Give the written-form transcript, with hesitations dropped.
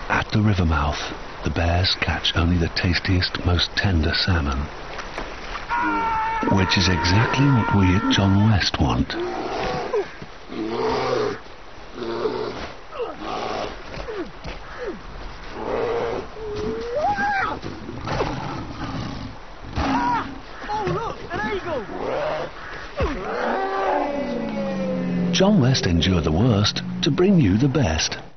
At the river mouth, the bears catch only the tastiest, most tender salmon, which is exactly what we at John West want. Oh look, an eagle! John West endured the worst to bring you the best.